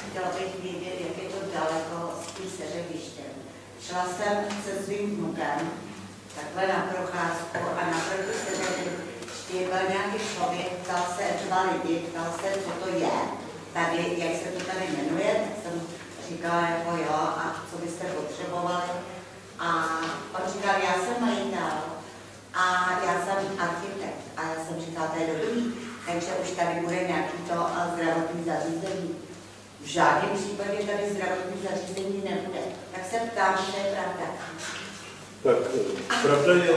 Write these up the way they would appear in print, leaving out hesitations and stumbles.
chtěla bych vědět, jak je to daleko s tím seřevištěm. Šla jsem se svým vnukem takhle na procházku a naproti seřevišti byl nějaký člověk, ptal se 2 lidi, ptal se, co to je, tady, jak se to tady jmenuje, tak jsem říkala jako jo, a co byste potřebovali. A on říkal, já jsem majitel a já jsem architekt. A já jsem říkala, to je dobrý, takže už tady bude nějaký to zdravotní zařízení. V žádném případě tady zdravotní zařízení nebude. Tak se ptám, že je pravda. Tak pravda je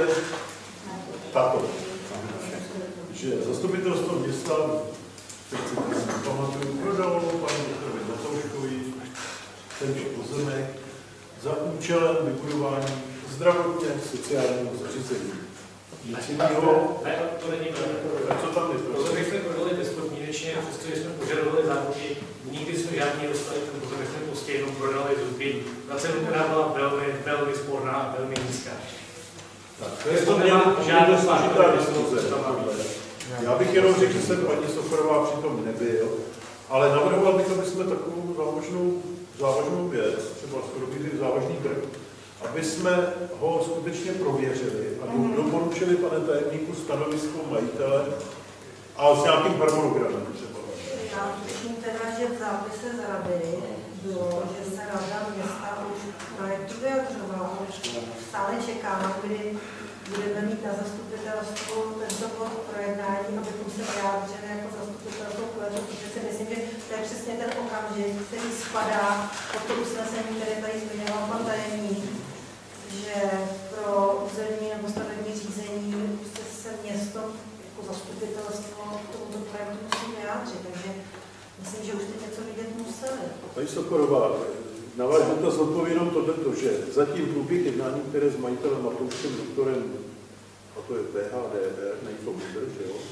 tato, že zastupitelstvo města, pamatuju, prodalo panu doktorovi Matouškovi tento pozemek za účelem vybudování zdravotně sociálního zařízení. Nic jiného. Ne, to není pravda. A co tam je? Pozemek jsme prodali bezpodmínečně, přestože jsme požadovali záruky, nikdy jsme žádný dostali, ten pozemek jsme prostě jenom prodali z úpění. Ta cena, která byla velmi sporná a velmi nízká. To nemá žádná složitá diskuze. Já bych jenom řekl, že jsem paní Soferová přitom nebyl, ale navrhoval bych, aby jsme takovou závažnou věc, třeba skoro bych závažný krk, aby jsme ho skutečně prověřili a doporučili, pane tajemníku, stanovisko majitele a s nějakým harmonogramem třeba. Já tuším teda, že v zápise z rady bylo, že se rada města už projektu vyjadřovala. Stále čekáme, kdy budeme mít na zastupitelstvu tento bod projednání, abychom se vyjádřili jako zastupitelstvo, protože si myslím, že to je přesně ten okamžik, který spadá pod to usnesení, které tady zmiňoval pan tajemník, že pro územní nebo stavební řízení se město jako zastupitelstvo k tomuto projektu musí vyjádřit, takže myslím, že už teď něco vidět museli. Paní Sokorová, na váš dotaz odpovědám tohleto, že zatím průběh jednání, které s majitelem Matouškem doktorem, a to je PHDR, nejsou vůbec, že jo?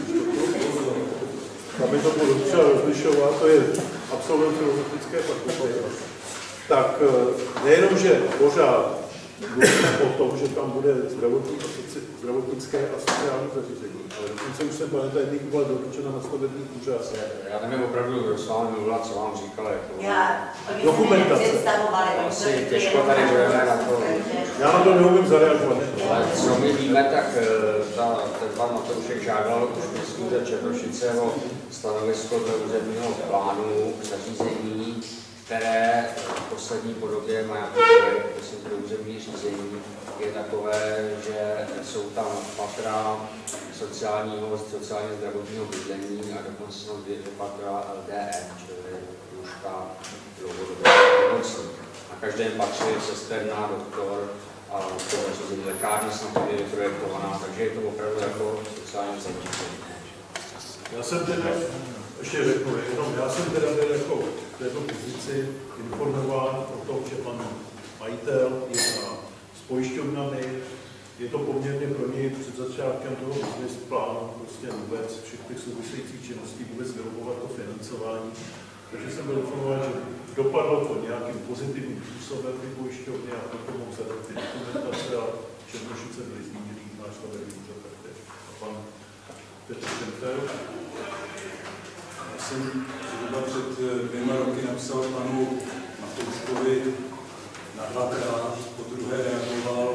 Tam je to bylo třeba rozlišovat, to je absolvent filozofické fakulty. Tak nejenom, že pořád mluvíme o tom, že tam bude zdravotnické a sociální zařízení, ale dokonce už jsem, pane tajemníku, byla doručena na stavební úřad. Já nevím opravdu s vámi mluvila, co vám říkala. Dokumentace. Asi těžko tady budeme na to. Já na to neumím zareagovat. Ale co my víme, tak ten pan Matoušek žádal už městský úřad Černošice o stanovisko do územního plánu zařízení, které v poslední podobě má prosím pro územní řízení, je takové, že jsou tam patra sociálního zdravotního bydlení a dokonce jsou 2 patra LDN, čili lůžka dlouhodobé nemocní. Na každém patře je sesterná, doktor a zařízení lékárny snad je projektovaná, takže je to opravdu jako sociální zařízení. Já jsem teda, ještě řeknu, já jsem teda byl jako v této pozici informován o tom, že pan majitel jedná s pojišťovnami, je to poměrně pro něj před začátkem toho business plánu, prostě vůbec všech těch souvisejících činností, vůbec vyrobovat to financování. Takže jsem byl informován, že dopadlo to nějakým pozitivním způsobem ty pojišťovny a proto mohl zadat ty dokumentace a Černošice byly zmíněný náš stavební úřad taktéž. A pan Petr Šenfer. Já jsem zhruba před 2 roky napsal panu Matouškovi na 2krát, po druhé reagoval.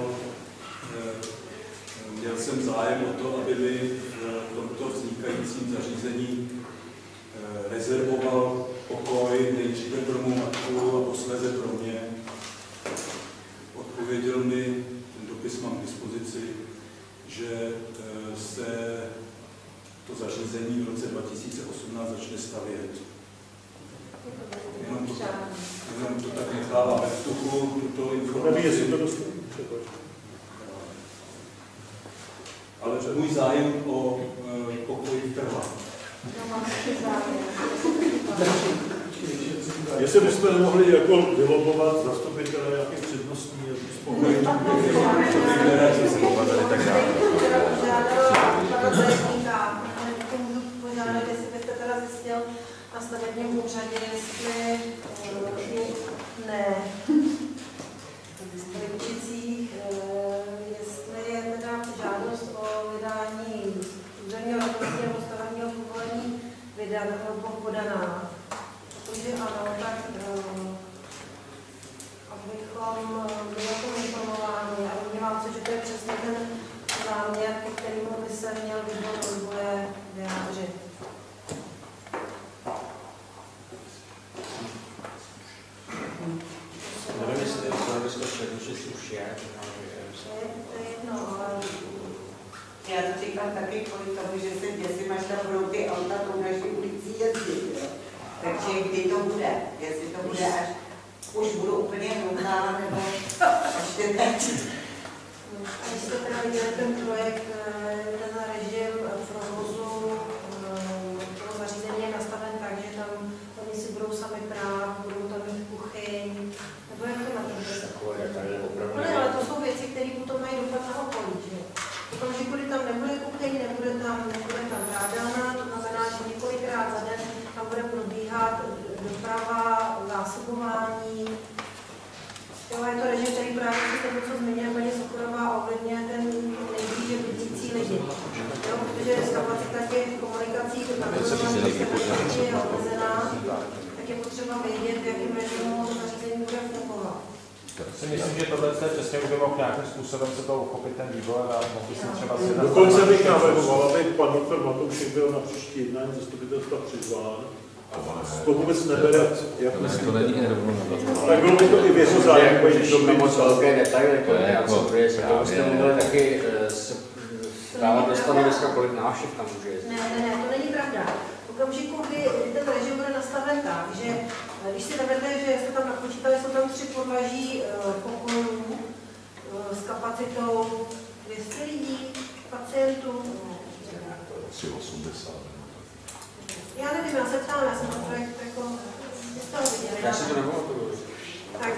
Měl jsem zájem o to, aby mi v tomto vznikajícím zařízení rezervoval pokoj nejdříve pro mou matku a posléze pro mě. Odpověděl mi, ten dopis mám k dispozici, že se to zařízení v roce 2018 začne stavět. Jenom to tak necháváme v tuchu, tuto informaci. Ale můj zájem o pokoj trvá. Jestli bychom nemohli jako vylobovat zastupitele nějakých přednostní spokojení. Požádat, jestli byste teda zjistil na stavebním úřadě, jestli ne, v Lipčicích, jestli je teda žádost o vydání územního rozhodnutí nebo stavebního povolení podaná. Protože ano, ta je. To je jedno, ale Já to říkám taky kvůli tomu, že se děsím, až tam budou ty auta tou naší ulicí jezdit. Jo. Takže kdy to bude? Jestli to bude, až už budu úplně hluchá, nebo až teď. a když jste teda viděli ten projekt, ten režim provozu toho zařízení je nastaven tak, že tam oni si budou sami prát, budou tam mít kuchyň, nebo jak to na to bude? No ne, ale to jsou věci, které potom mají dopad na okolí, že? V okamžiku, kdy tam nebude kuchyň, nebude tam prádelna, to znamená, že několikrát za den tam bude probíhat doprava, zásobování. Jo, je to režim, který právě si to, co zmiňuje paní Sokorová, ovlivňuje ten nejblíže bydlící lidi. Jo, protože kapacita těch komunikací, je omezená, tak je potřeba vědět, v jakém režimu to zařízení bude fungovat. Si myslím, že tohle je přesně už by mohl nějakým způsobem se to uchopit ten vývoj a mohli si třeba si... Dokonce bych navrhoval, aby pan doktor Matoušek byl na příští jednání zastupitelstva přizván. To vůbec nebere, jak myslíte. To není Tak bylo by to i věc zájem, Řešíme moc velké detaily, to jste mluvili taky dávat do stanoviska, kolik návštěv tam může jezdit. Ne, to není pravda. V okamžiku, kdy ten režim bude nastaven tak, že když si navedete, že jste tam napočítali, jsou tam 3 podlaží pokojů s kapacitou 200 lidí, pacientů. Asi 80. Já nevím, já se ptám, já jsem ten projekt jako nestala viděli. Já si to nepamatuju. Tak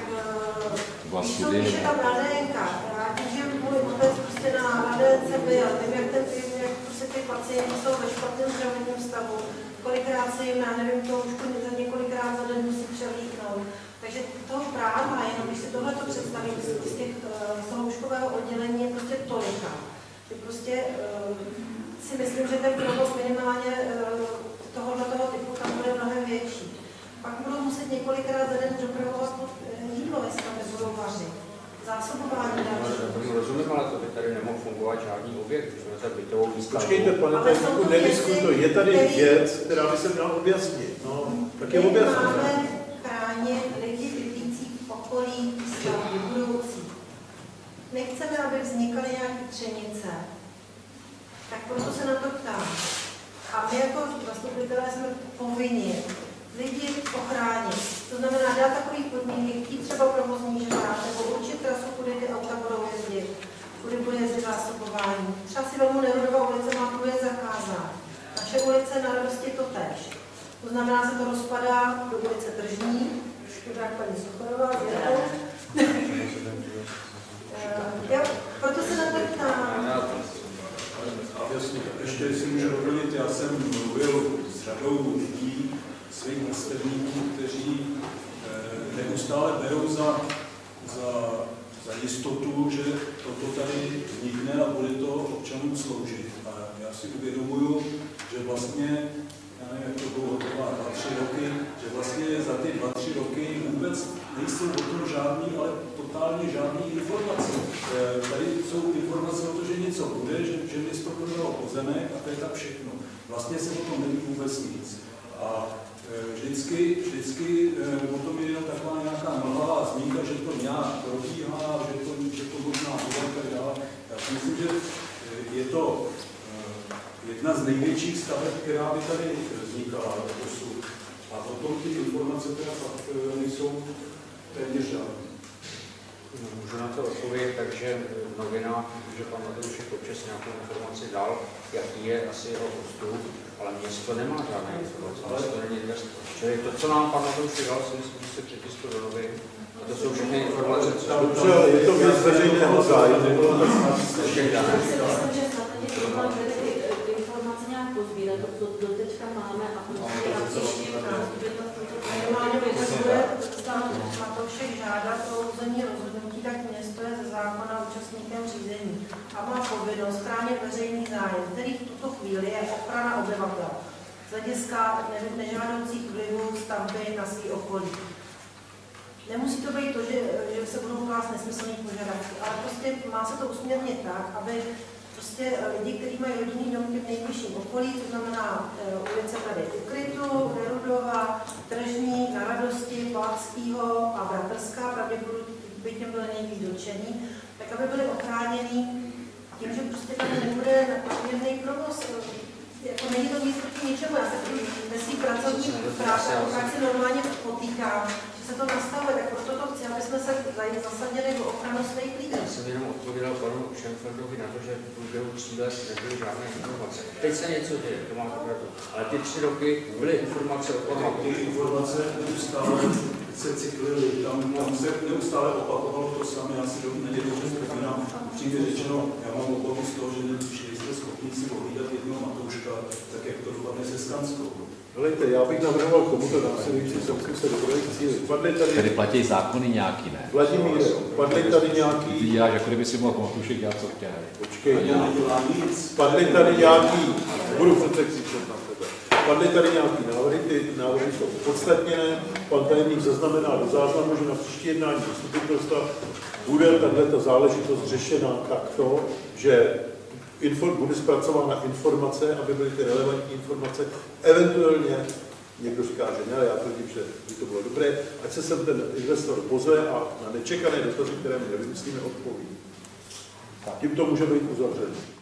když je tam radenka, já tím, že můj otec prostě na radence byl, vím, jak prostě ty pacienti jsou ve špatném zdravotním stavu, kolikrát se jim, já nevím, to už několikrát za den musí převlíknout. Takže toho práva, jenom když si tohle to představím, z toho lůžkového oddělení je prostě tolika. Že prostě si myslím, že ten provoz minimálně tohoto typu tam bude mnohem větší. Pak budou muset několikrát za den dopravovat jídlo, jestli tam nebudou vařit. Zásobování další. Rozumím, ale to by tady nemohl fungovat žádný objekt, když jsme se bytovou výstavou. Počkejte, pane tajemníku, nediskutuj. Je tady věc, která by se měla objasnit. No, tak je objasnit. Máme chránit lidi bydlící v okolí stavby budoucí. Nechceme, aby vznikaly nějaké třenice. Tak proto se na to ptám. A my jako zastupitelé jsme povinni lidi ochránit. To znamená dát takový podmínky, chtít třeba provozní žrát, nebo určit trasu, kudy ty auta budou jezdit, kudy bude jezdit zásobování. Třeba si velmi Nerodová ulice má průjezd zakázán. Naše ulice na Radosti to též. To znamená, se to rozpadá do ulice Tržní, škoda paní Sokorová, proto se na to ptám. Jasně, ještě si můžu doplnit, já jsem mluvil s řadou lidí, svých nastavníků, kteří neustále berou za jistotu, že toto tady vznikne a bude to občanům sloužit. A já si uvědomuju, že vlastně, já nevím, jak to bylo, 2-3 roky, že vlastně za ty 2-3 roky vůbec nejsou o tom žádný, ale totálně žádný informace. Tady jsou informace o to, že něco bude, že město prodalo pozemek a to je tak všechno. Vlastně se o tom neví vůbec nic. A vždycky o tom je jenom taková nějaká mlhavá zmínka, že to nějak probíhá, že to možná bude a tak dále. Já si myslím, že je to jedna z největších staveb, která by tady vznikala dosud. A potom ty informace teda pak nejsou téměř žádné. Můžu na to odpovědět, takže novina, že pan Matoušek občas nějakou informaci dal, jaký je asi jeho postup, ale město nemá žádné informace, město není investor. Čili to, co nám pan Matoušek dal, si myslím, že se přetiskl do novin. A to jsou všechny informace, co tam dobře, je to věc veřejného zájmu. Informace nějak pozbírat, to do teďka máme a prostě minimálně bude Matoušek žádat o územní rozhodnutí, tak město je ze zákona účastníkem řízení a má povinnost chránit veřejný zájem, který v tuto chvíli je ochrana obyvatel z hlediska nežádoucích vlivů stavby na svý okolí. Nemusí to být to, že se budou klást nesmyslné požadavky, ale prostě má se to usměrnit tak, aby prostě lidi, kteří mají rodinný domky v nejbližším okolí, to znamená ulice tady Ukrytu, Nerudova, Tržní, Na Radosti, Palackýho a Bratrská, pravděpodobně by tím byli nejvíc dotčení, tak aby byli ochráněni tím, že prostě tam nebude nadměrný provoz. Jako není to nic proti ničemu, já se ve svým pracovní práci normálně potýkám, že se to nastavuje, tak proto to chci, aby jsme se zasadili do ochranu svých lidí. Já jsem jenom odpověděl panu Schenfeldovi na to, že v průběhu 3 let nebyly žádné informace. Teď se něco děje, to máte pravdu. Ale ty 3 roky byly informace o tom. Ty informace neustále se cyklily, tam se neustále opakovalo to samé, já si dobře vzpomínám, upřímně řečeno, já mám obavu z toho, že nejste schopni si pohlídat jednoho Matouška, tak jak to dopadne se Skanskou. Helejte, já bych navrhoval k tomuto následující se dobrých cílí. Tady platí zákony nějaký, ne? Vladimíre, padly tady nějaký... Ty děláš, jako kdyby si mohl Matušek dělat, co chtěl. Počkej, Nedělá nic. padly tady nějaký... Budu přece křičet na tebe. Padly tady nějaký návrhy, ty návrhy jsou opodstatněné. Pan tajemník zaznamená do záznamu, že na příští jednání zastupitelstva bude tato záležitost řešena takto, že bude zpracována informace, aby byly ty relevantní informace, eventuálně, někdo říká, že ne, ale já tvrdím, že by to bylo dobré, ať se sem ten investor pozve a na nečekané dotazy, které my nevymyslíme, odpoví. Tím to může být uzavřené.